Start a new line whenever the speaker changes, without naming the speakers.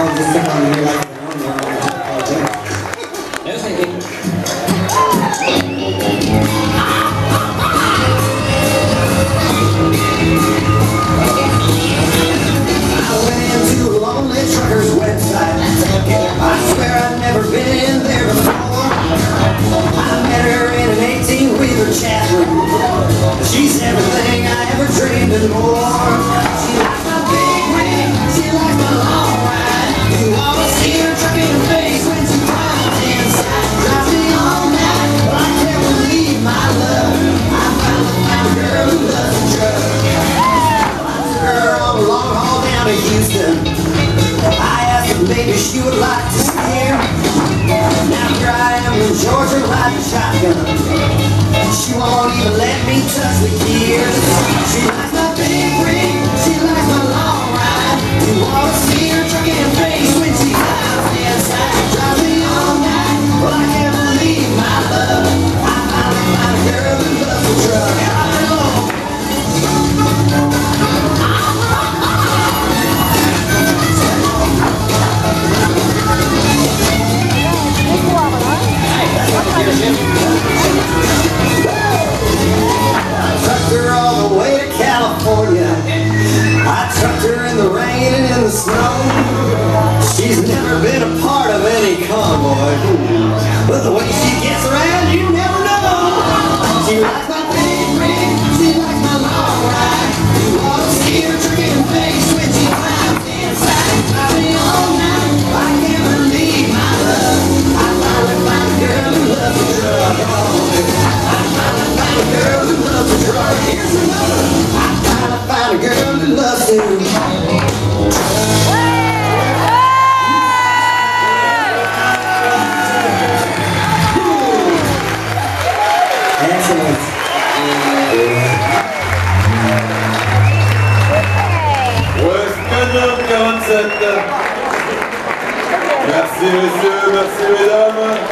Oh, just step on me like no, thank you. I went into a lonely trucker's website. I swear I've never been there before. I met her in an 18-wheeler chat room. She's everything I ever dreamed and more. She likes my big ring, she likes my long ride. You always see her trucking her face when she drives inside. Drives me all night, but I can't believe my luck. I finally found a girl who loves a truck. I took her on a long haul down to Houston. I asked her maybe she would like to steer. Now here I am in Georgia riding shotgun. She won't even let me touch the gears. She likes my big ring, she likes my long ride. You ought to see her trucking her face when she drives inside. She drives me all night, well I can't believe my love. I finally found a girl who loves a truck. I trucked her in the rain and in the snow. She's never been a part of any convoy, but the way she gets around, you never know. She likes my big ring, she likes my long ride. You ought to see her trucking her face when she climbs inside. Drives me all night, I can't believe my love. I finally found a girl who loves a truck. I finally found a girl who loves a truck. Here's another. Find a girl who loves to. Excellent.
West 47. Merci messieurs, merci mesdames.